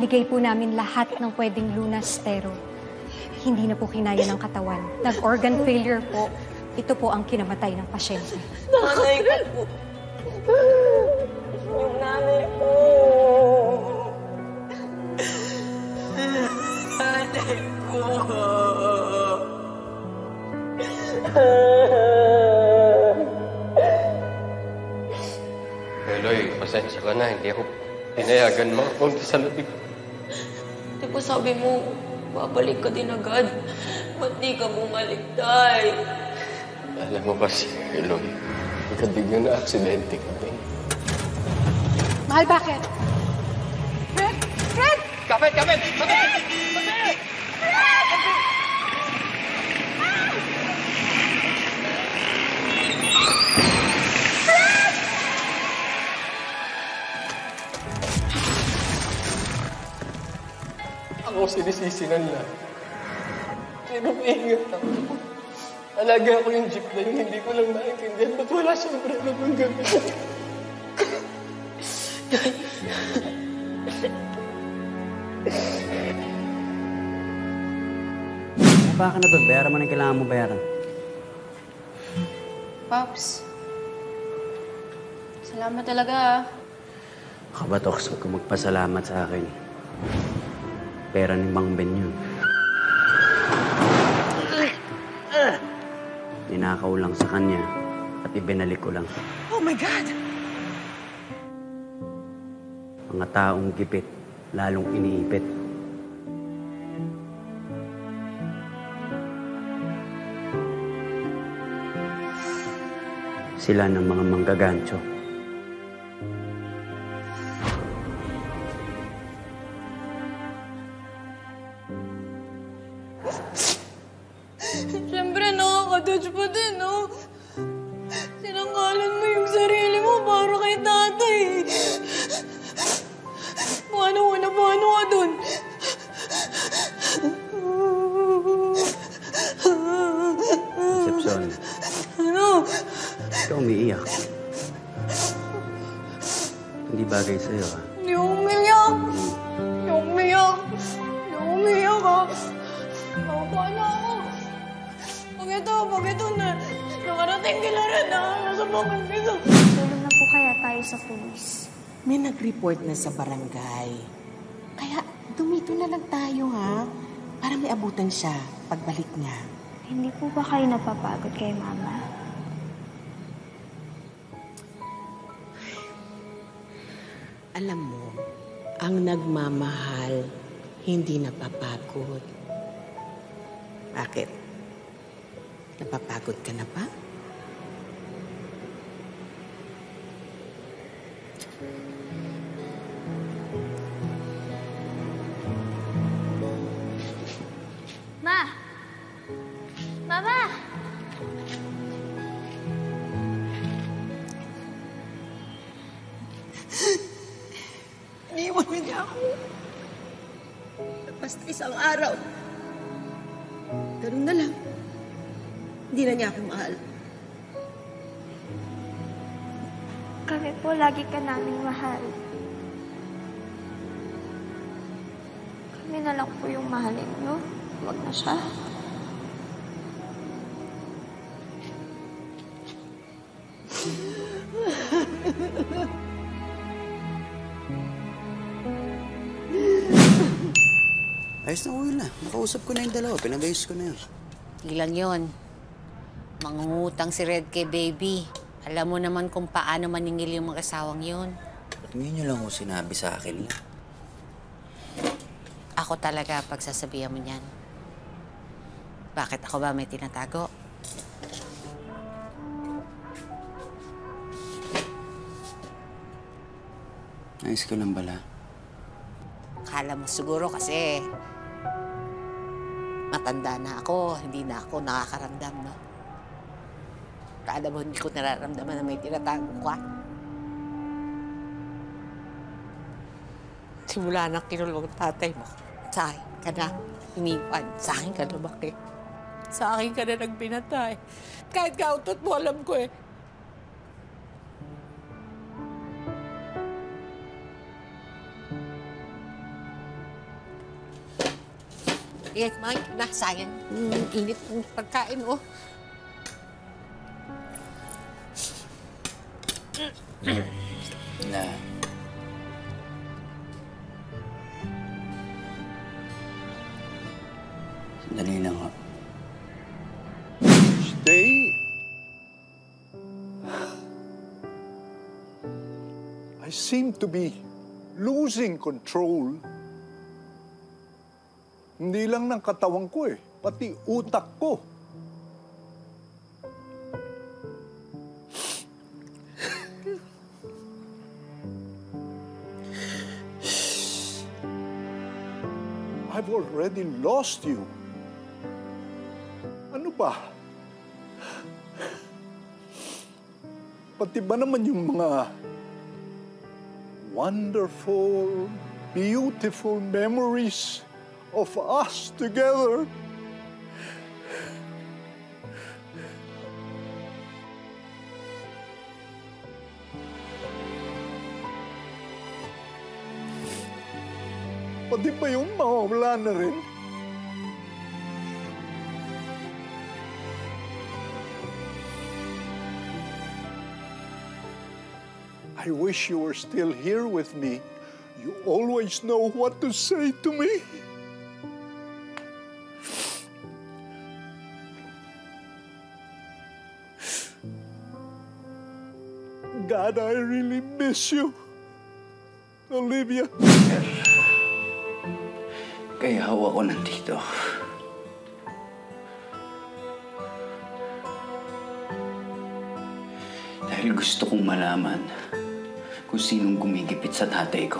Binigay po namin lahat ng pwedeng lunas pero hindi na po kinaya ng katawan. Nag-organ failure po. Ito po ang kinamatay ng pasyente. Nanay ko po. Yung nanay ko. Nanay ko. Eloy, pasensya ka na. Hindi ako pinayagan makapunta sa labig. Di ba sabi mo, babalik ka din agad? Ba't di ka bumalik, Tay? Alam mo kasi, Eloy, ikabigyan na aksidente kami. Mahal, bakit? Fred! Fred! Kapit! Kapit! Kapit! Ako sinisisinan lang. Pero maingat ako. Alaga ako yung jeep na yun. Hindi ko lang maintindihan. Ba't wala siyang preno ng gabi? Baka na doon. Bayaran mo na yung kailangan mo bayaran. Pops. Salamat talaga. Kabatoks, huwag ka magpasalamat sa akin. Pera ni Mang Ben yun. Ninakaw lang sa kanya at ibinalik ko lang. Oh my God! Mga taong gipit, lalong iniipit. Sila ng mga manggagancho. Siyempre, nakakadodge pa din, no? Sinanggalan mo yung sarili mo para kay tatay. Paano ka dun? Concepcion. Ano? Ikaw umiiyak. Hindi bagay sa'yo, ha? Hindi ako umiyak. Ha? Paano ako? Pag ito na, nakarating kila rin, ha? Nasa bakit ito. Tulong na po kaya tayo sa pulis. May nag-report na sa barangay. Kaya dumito na lang tayo, ha? Para may abutan siya pagbalik niya. Hindi po ba kayo napapagod kay Mama? Alam mo, ang nagmamahal, hindi napapagod. Bakit? Napapagod ka na ba? Ma! Mama! Iniwan mo niya ako. Basta isang araw. Ganun na lang. Hindi na niya ako mahal. Kami po lagi ka naming mahal. Kami na lang po yung mahalin nyo. Huwag na siya. Ayos na, uwi na. Nakausap ko na yung dalawa. Pinag-ayos ko na yun. Ilang yun. Mangungutang si Red kay baby. Alam mo naman kung paano maningil yung mga asawang yun. Ba't ngayon nyo lang ko sinabi sa akin? Ako talaga pagsasabihan mo niyan. Bakit ako ba may tinatago? Ayos ko lang bala. Akala mo siguro kasi matanda na ako, hindi na ako nakakaramdam, no? Akala mo hindi ko nararamdaman na may tinatago ka? Simula nang kinulong tatay mo, sa akin ka na iniwan, sa akin ka lumaki. Sa akin ka na nagbinatay. Kahit kautot mo, alam ko eh. Sige, kumain ka na. Sayang. Init ng pagkain, oh. Na. Sandali lang ho. Stay. I seem to be losing control. Hindi lang ng katawan ko pati utak ko. I've already lost you. Ano ba? Pati ba naman yung mga wonderful, beautiful memories of us together? Pati ba yun mawawala na rin? I wish you were still here with me. You always know what to say to me. God, I really miss you. Olivia. Kaya ho ako nandito. Dahil gusto kong malaman kung sinong gumigipit sa tatay ko.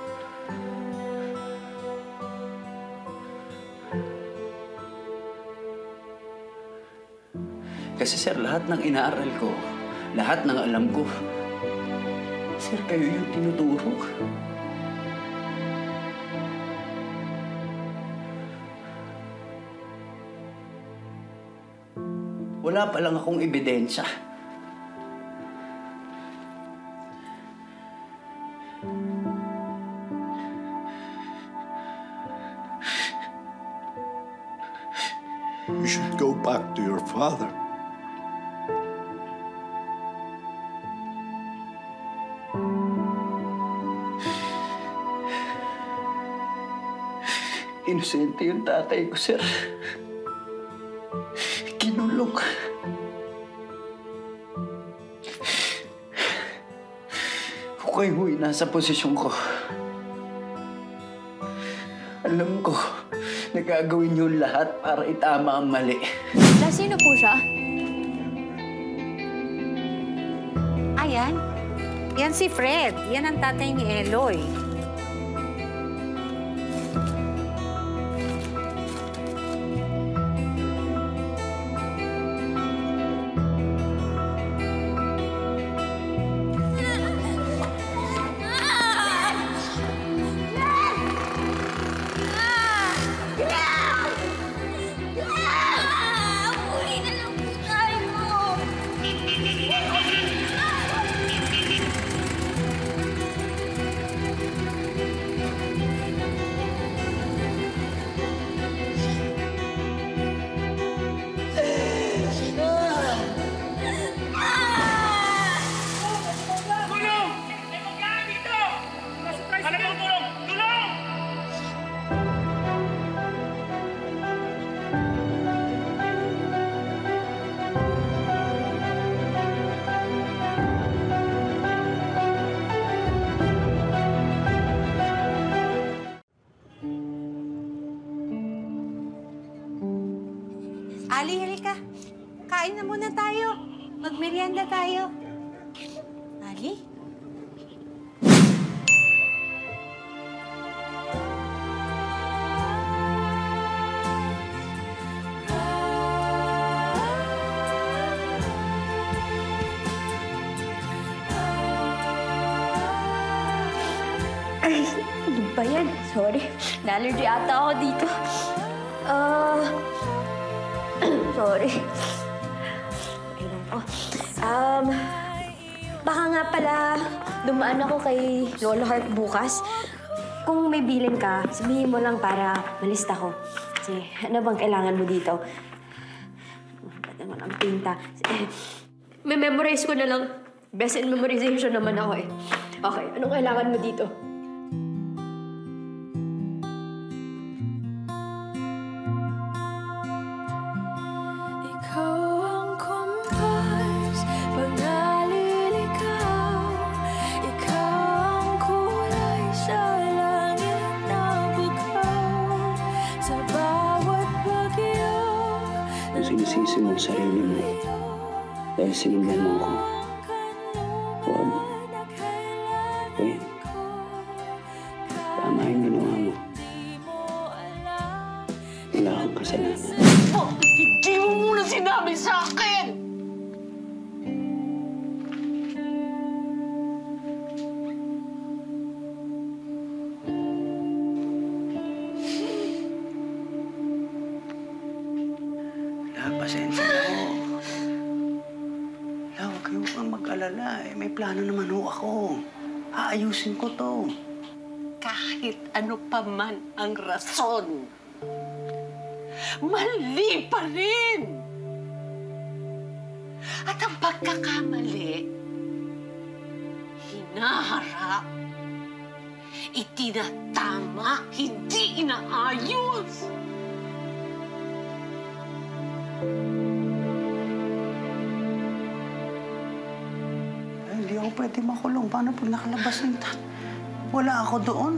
Kasi sir, lahat ng inaaral ko, lahat ng alam ko, sir, kayo yung tinuturo. Wala pa lang akong ebidensya. You should go back to your father. Inosente yung tatay ko, sir. Kinulong. Kung kayo'y nasa posisyon ko, alam ko na gagawin niyo lahat para itama ang mali. Sino po siya? Ayan. Yan si Fred. Yan ang tatay ni Eloy. Ali, halika. Kain na muna tayo. Magmerienda tayo. Ali? Ano ba yan? Sorry. Na-allergy ata ako dito. Sorry. Ayun ako. Baka nga pala dumaan ako kay Lola Heart bukas. Kung may bilin ka, sabihin mo lang para malista ko. Kasi Sige, ano bang kailangan mo dito? Ba't naman ang tinta? Memorize ko na lang. Best in memorization naman ako eh. Okay, anong kailangan mo dito? Ikaw ang kumpas pag naliligaw. Ikaw ang kulay sa langit na bukaw. Sa bawat bagyo. Kung sinisisi mo ang sarili mo dahil sinundan mo ako, huwag. Okay? Tama yung ginawa mo. Wala kang kasalanan. Hindi mo muna sinabi sa akin! Pasensya na ho. Huwag kayo kang mag-alala. May plano naman ho ako. Aayusin ko to. Kahit ano pa man ang rason, mali pa rin! At ang pagkakamali, hinaharap, itinatama, hindi inaayos! Hindi ako pwede makulong. Paano pag nakalabas ng wala ako doon?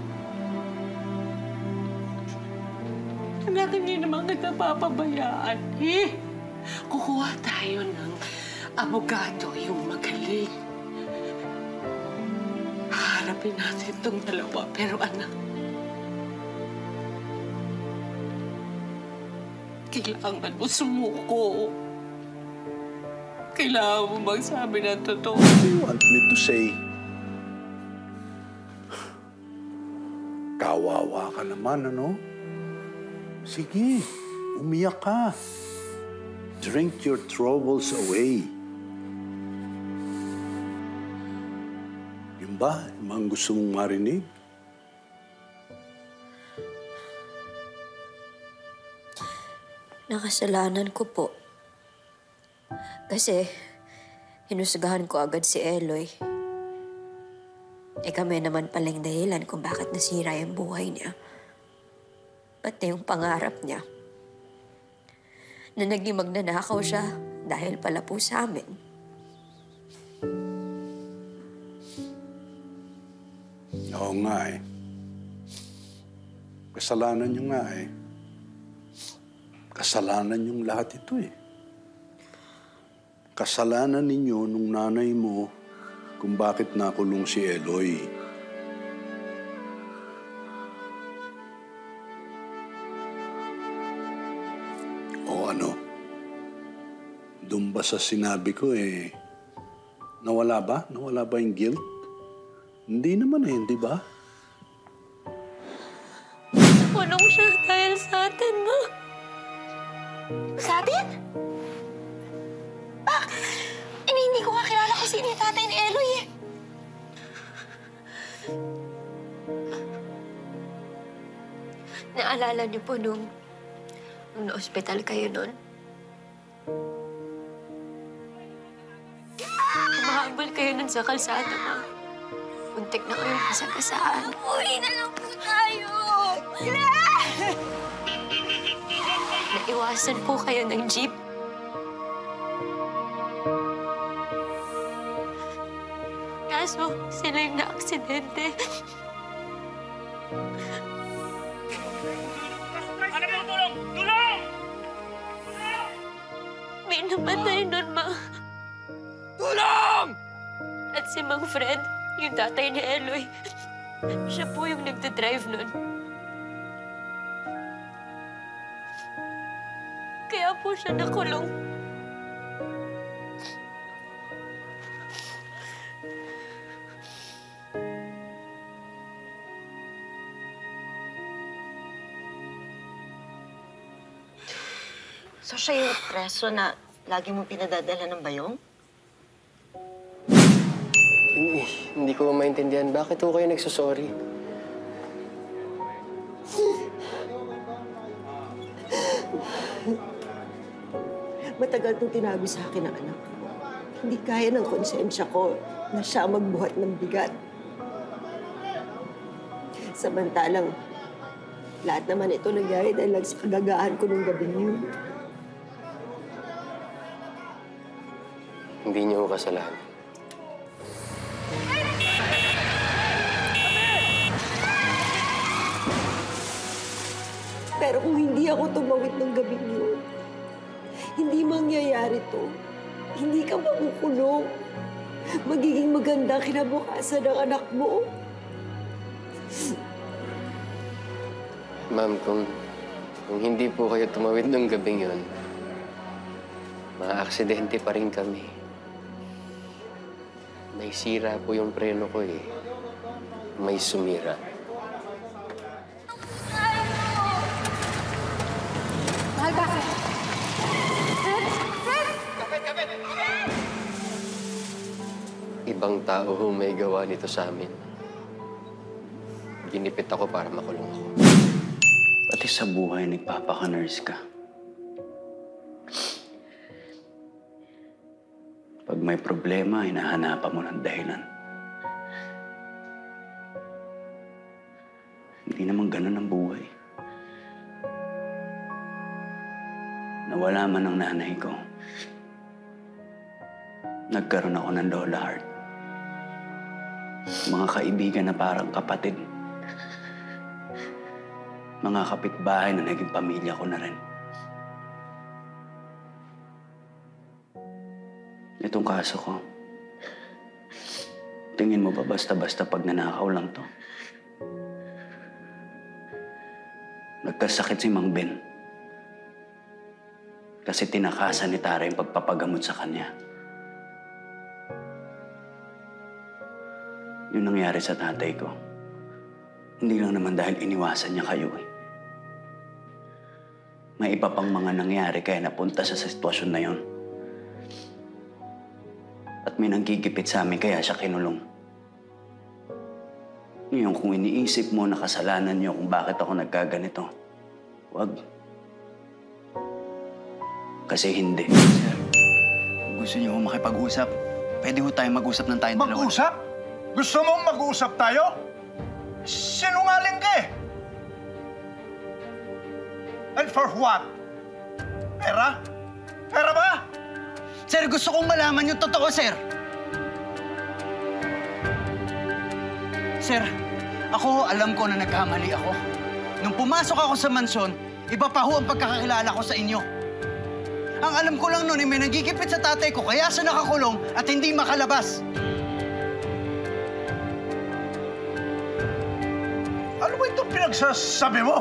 Anak, hindi naman kita papabayaan, eh. Kukuha tayo ng abogado, yung magaling. Harapin natin itong dalawa, pero anak, kailangan mo sumuko. Kailangan mo magsabi ng totoo. What do you want me to say? Kawawa ka naman, ano? Sige, umiyak ka. Drink your troubles away. Yun ba? Yung mga gusto mong marinig? Nakasalanan ko po. Kasi, hinusgahan ko agad si Eloy. Kami naman palang dahilan kung bakit nasira yung buhay niya. Pati yung pangarap niya. Na naging magnanakaw siya dahil pala po sa amin. Oo nga eh. Kasalanan niyo nga eh. Kasalanan niyong lahat ito eh. Kasalanan ninyo nung nanay mo kung bakit nakulong si Eloy. O ano? Doon ba sa sinabi ko eh, nawala ba? Nawala ba yung guilt? Hindi naman eh, di ba? Nakulong siya dahil sa atin, Ma. Sa atin? Hindi ko kakilala kung sino yung tatay ni Eloy eh. Naalala niyo po nung na-hospital kayo nun? Mahabol kayo nun sa kalsada, Ma. Muntik na kayong kasagasaan. Uwi na lang po tayo! Naiwasan po kayo ng jeep. Kaso, sila yung na-aksidente. Ano ba yung tulong? Tulong! May namatay nun, Ma. Tulong! At si Mang Fred, yung tatay ni Eloy, siya po yung nagdadrive nun. Kaya po siya nakulong. So siya yung preso na lagi mong pinadadala ng bayong? Hindi ko maintindihan. Bakit ko kayo nagsasorry? Matagal itong tinago sa akin ng anak ko. Hindi kaya ng konsensya ko na siya magbuhat ng bigat. Samantalang, lahat naman ito nangyari dahil lang sa kagagahan ko nung gabing yun. Hindi niyo ko kasalanan. Pero kung hindi ako tumawid ng gabing yun, hindi mangyayari to. Hindi ka makukulong. Magiging maganda kinabukasan ng anak mo. Ma'am, kung hindi po kayo tumawid ng gabing yun, ma-aksidente pa rin kami. May sira po yung preno ko eh. May sumira. Mahal, bakit? Ibang tao ho may gawa nito sa amin. Ginipit ako para makulong ako. Pati sa buhay, nagpapaka-nurse ka. Pag may problema, hinahanapan mo ng dahilan. Hindi naman ganun ang buhay. Nawala man ang nanay ko. Nagkaroon ako ng lola heart. Mga kaibigan na parang kapatid. Mga kapitbahay na naging pamilya ko na rin. Itong kaso ko, tingin mo ba basta-basta pag nanakaw lang to? Nagkasakit si Mang Ben. Kasi tinakasan ni Tara yung pagpapagamot sa kanya. Yung nangyari sa tatay ko, hindi lang naman dahil iniwasan niya kayo eh. May iba pang mga nangyari kaya napunta sa sitwasyon na yon. At may nanggigipit sa amin kaya siya kinulong. Yung kung iniisip mo na kasalanan niyo kung bakit ako nagkaganito, wag. Kasi hindi. Sir, kung gusto niyo makipag-usap, pwede ho tayo mag-usap ng tayong dalawa. Mag-usap? Gusto mong mag-usap tayo? Sinungaling ka eh! And for what? Pera? Pera ba? Sir, gusto kong malaman yung totoo, sir. Sir, ako alam ko na nagkamali ako. Nung pumasok ako sa mansyon, iba pa ho ang pagkakakilala ko sa inyo. Ang alam ko lang noon ay may nagigipit sa tatay ko kaya siya nakakulong at hindi makalabas. Ano ba itong pinagsasabi mo?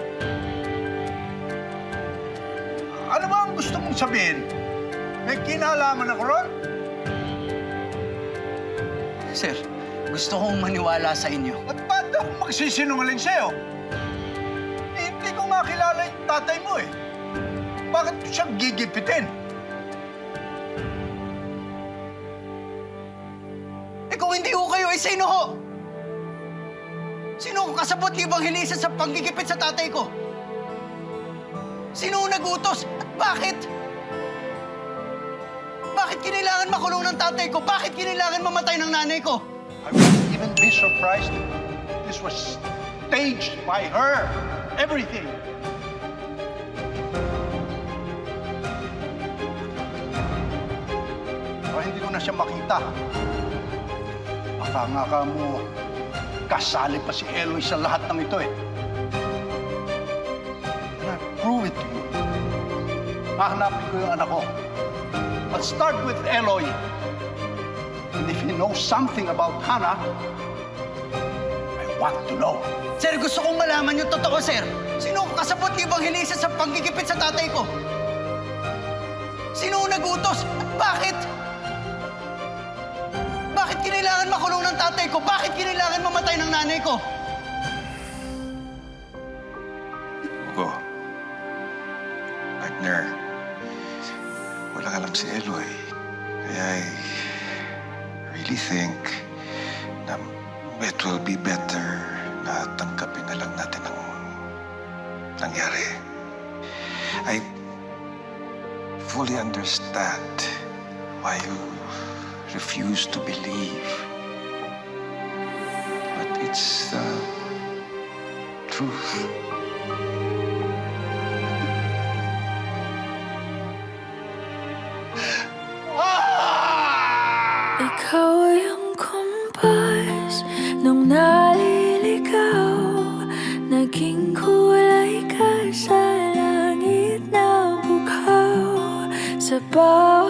Ano ba ang gusto mong sabihin? May kinalaman ako ron? Sir, gusto kong maniwala sa inyo. At ba't ako magsisinungaling sa'yo? Hindi ko nga kilala yung tatay mo eh. Bakit ko siyang gigipitin? Eh kung hindi ho kayo, eh sino ho? Sino ang kasabot ni Evangelista sa panggigipit sa tatay ko? Sino ang nag-utos? At bakit? Bakit kinailangan makulong ng tatay ko? Bakit kinailangan mamatay ng nanay ko? I wouldn't even be surprised if this was staged by her. Everything. Pero hindi ko na siya makita. Baka nga ka mo kasali pa si Eloy sa lahat ng ito eh. And I'll prove it to you. Hahanapin ko yung anak ko. I'll start with Eloy. And if he knows something about Hannah, I want to know. Sir, gusto kong malaman yung totoo, sir. Sino ang kasabot ni Evangelista sa panggigipit sa tatay ko? Sino ang nag-utos? At bakit? Bakit kinailangan makulong ng tatay ko? Bakit kinailangan mamatay ng nanay ko? Hugo, partner, walang alam si Eloy. Kaya I really think na it will be better na tanggapin na lang natin ang nangyari. I fully understand why you refuse to believe. But it's the truth. Ikaw yung kumpas nung naliligaw, naging kulay ka sa langit na bughaw, sa bawat